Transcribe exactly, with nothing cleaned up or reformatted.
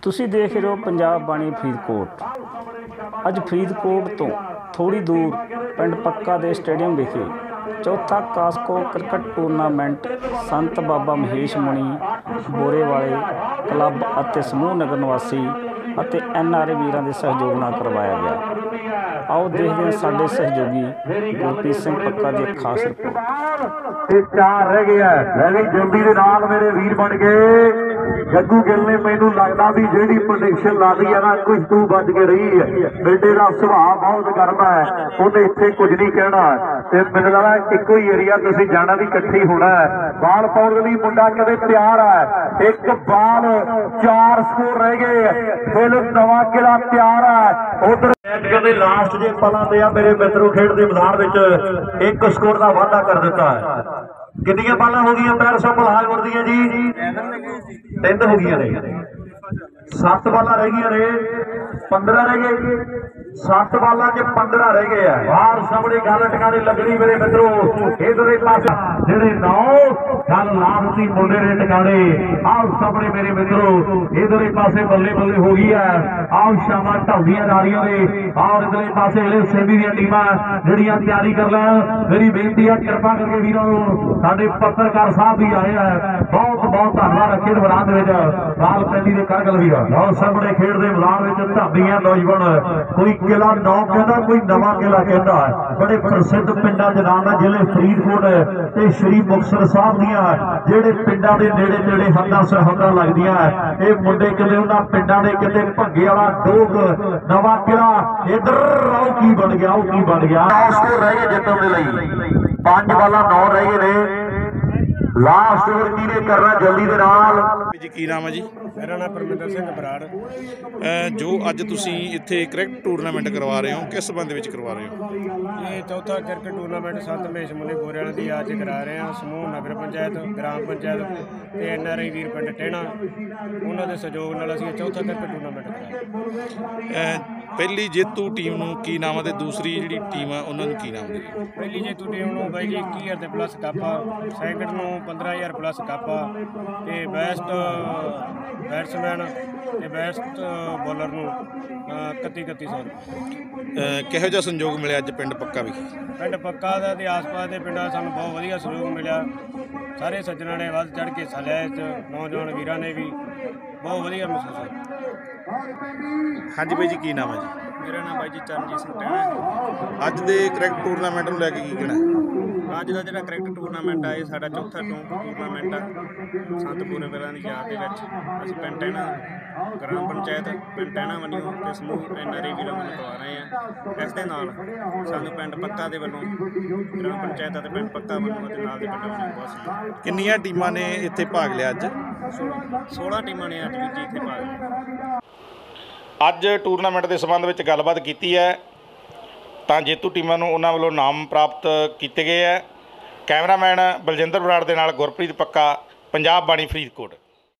ਤੁਸੀਂ ਦੇਖ ਰਹੇ ਹੋ ਪੰਜਾਬ ਬਾਣੀ ਫਰੀਦਕੋਟ। ਅੱਜ ਫਰੀਦਕੋਟ ਤੋਂ ਥੋੜੀ दूर ਪਿੰਡ ਪੱਕਾ ਦੇ ਸਟੇਡੀਅਮ ਵਿਖੇ ਚੌਥਾ ਕਾਸਕੋ ਕ੍ਰਿਕਟ ਟੂਰਨਾਮੈਂਟ ਸੰਤ ਬਾਬਾ ਮਹੇਸ਼ ਮੁਨੀ ਬੋਰੇਵਾਲੇ ਕਲੱਬ ਅਤੇ ਸਮੂਹ ਨਗਰ ਨਿਵਾਸੀ ਅਤੇ ਐਨ ਆਰ ਏ ਵੀਰਾਂ ਦੇ ਸਹਿਯੋਗ ਨਾਲ ਕਰਵਾਇਆ ਗਿਆ। आओ देखते हैं साढ़े सहयोगी गुरप्रीत सिंह पक्का की खास रिपोर्ट। चार रह गया है जल्दी के नाल मेरे वीर बन गए। जग्गू गिल ने मैनू लगता भी जी प्रोडिक्शन ला दी है ना कुछ तू बच के रही है। बेटे का सुभाव बहुत गर्म है, उन्हें इतने कुछ नहीं कहना। मैंने लगता एको ही एरिया तुम जाना भी इकट्ठे होना है। बाल पाने लिए मुंडा कदे तैयार है। एक बाल चार स्कोर रह गए। फिर नवा किला तैयार है। उधर कहते लास्ट जे पलों ते आ मेरे मित्रों खेड के मैदान में एक स्कोर का वाधा कर दिता है। कितनी बालां हो गई पैर सौ मलाज उड़दियां जी? तीन हो गई ने। सत्त बालां रह गई ने, पंद्रह रह गए। सत्त बालां च पंद्रह रह गए हैं। बाहर सामने गल टकाने लगनी मेरे मित्रों। इधर पास जेडे नौ गल लाभती मुंडे ने टकाने। आओ सामने मेरे मित्रों इधर पासे बल्ले बल्ले हो गई है। आओ शामा ढलदियां जा रही ने। और इधर पासे अगले सेंधी दी टीमां जेड़ियां तैयारी कर लैण। मेरी बेनती है कृपा करके वीरों साडे पत्रकार साहब भी आए हैं। बहुत बहुत धन्यवाद। खेड मैदान विच लाल पैंदी दे करगल वीर और सामने खेड दे मैदान विच धाबीआं नौजवान कोई किला नौ कहता कोई नवा किला कहता है। बड़े प्रसिद्ध पिंडां दे नाम है जिले फरीदकोट ते श्री मुक्तसर साहब दियां जेड़े पिंडां दे नेड़े नेड़े हद्दां सरहदां लगदियां ये मुंडे किते उन्हां पिंडां दे किते भंगे वाला डोग नवा किला इधर आओ की बन गया आओ की बन गया। नौ स्कोर रह गए जितण दे लई। पांच बालां नौ रह गए ने। लास्ट ओवर किहने करना जल्दी दे नाल जी। की नाम है जी? मेरा नाम परमिंदर सिंह बराड़। जो अज तुसी इत्थे क्रिकेट टूरनामेंट करवा रहे हो किस संबंध में करवा रहे हो? ये चौथा क्रिकेट टूरनामेंट संत महेश मुनि बोरेवाले की याद च करा रहे हैं। समूह नगर पंचायत ग्राम पंचायत ते एन आर आई वीर पिंड टहना उन्होंने सहयोग नाल असीं चौथा क्रिकेट टूरनामेंट कराया। पहली जेतू टीम नूं की नाम है ते दूसरी जिहड़ी टीम है उन्हां नूं की नाम है? पहली जेतू टीम नूं बाई जी इक्की हज़ार ते प्लस कप आ, सैकंड नूं पंद्रह हज़ार प्लस कप आ ते बेस्ट बैट्समैन ते बेस्ट बॉलर नूं इकत्ती इकत्ती सौ किहो जिहा संयोग मिलिया अज पिंड पक्का भी? पिंड पक्का दा ते आस पास के पिंडां सानूं बहुत वधिया सहयोग मिलिया। सारे सज्जनां ने वध चढ़ के हिस्सा लिया। इस नौजवान वीरां ने भी बहुत वधिया महसूस होया। हाँ जी भाई जी की नाम है जी? मेरा नाम भाई जी चरणजीत सिंह टहना। अज दे क्रिकेट टूरनामेंट नूं लैके की कहना? अज का जो क्रिकेट टूरनामेंट है साडा चौथा टूरनामेंट आ संत बोरेवाले की याद दे विच असीं पिंड टहना ग्राम पंचायत पिंड टहना वल्लों ते समूह एन आर आई वीरां वल्लों करवा रहे हैं। इस दे नाल सानूं पिंड पक्का दे वल्लों ग्राम पंचायत ते पिंड पक्का वल्लों ते नाल दे पिंड वल्लों बहुत सहयोग। किन्नियां टीमां ने इत्थे भाग लिया अज? सोलह टीमां ने अज भी जी इत्थे भाग लिया। अज टूरनामेंट के संबंध में गलबात की है तो जेतू टीमां नूं उन्हां वल्लों नाम प्राप्त किए गए है। कैमरामैन बलजिंदर बराड़ दे नाल गुरप्रीत पक्का, पंजाब बाणी फरीदकोट।